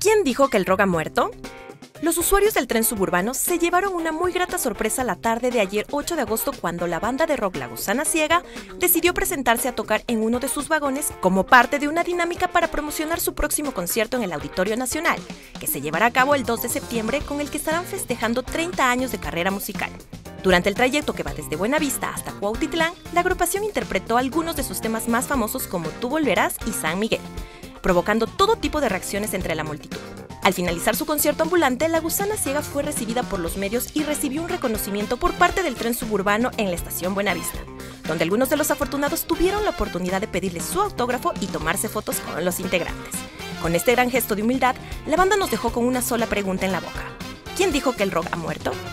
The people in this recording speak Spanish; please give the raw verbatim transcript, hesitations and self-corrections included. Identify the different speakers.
Speaker 1: ¿Quién dijo que el rock ha muerto? Los usuarios del tren suburbano se llevaron una muy grata sorpresa la tarde de ayer ocho de agosto cuando la banda de rock La Gusana Ciega decidió presentarse a tocar en uno de sus vagones como parte de una dinámica para promocionar su próximo concierto en el Auditorio Nacional, que se llevará a cabo el dos de septiembre, con el que estarán festejando treinta años de carrera musical. Durante el trayecto que va desde Buenavista hasta Cuautitlán, la agrupación interpretó algunos de sus temas más famosos como Tú Volverás y San Miguel, provocando todo tipo de reacciones entre la multitud. Al finalizar su concierto ambulante, La Gusana Ciega fue recibida por los medios y recibió un reconocimiento por parte del tren suburbano en la estación Buenavista, donde algunos de los afortunados tuvieron la oportunidad de pedirle su autógrafo y tomarse fotos con los integrantes. Con este gran gesto de humildad, la banda nos dejó con una sola pregunta en la boca: ¿quién dijo que el rock ha muerto?